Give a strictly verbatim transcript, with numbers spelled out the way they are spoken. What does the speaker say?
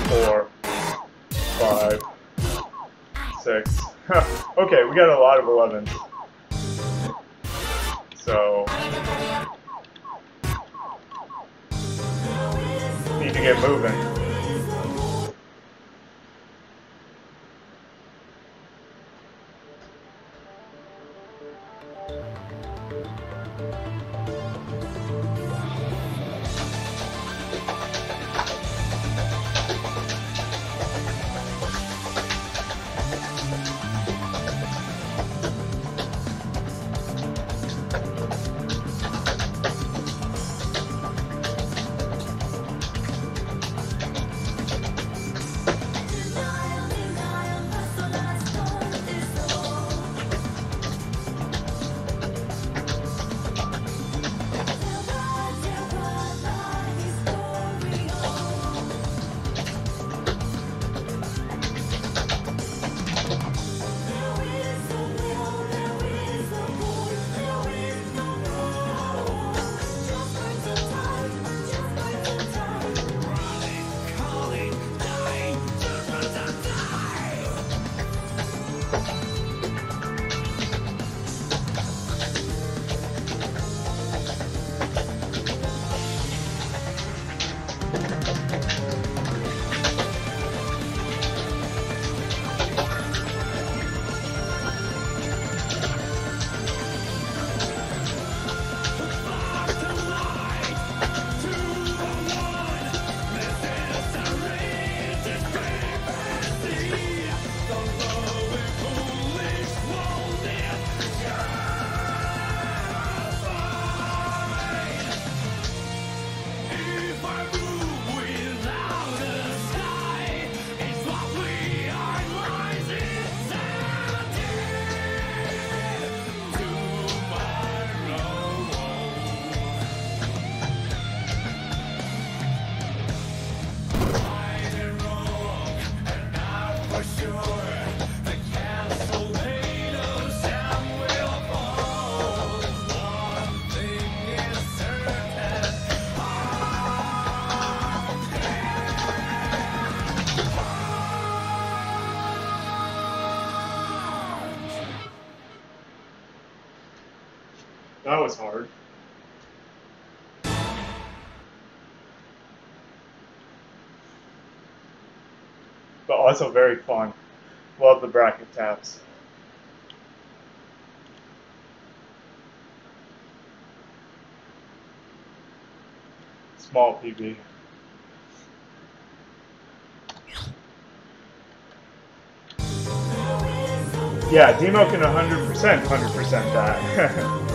four, five, six. Okay, we got a lot of elevens. So need to get moving. That was hard. But also very fun. Love the bracket taps. Small P B. Yeah, D M O can one hundred percent, one hundred percent that.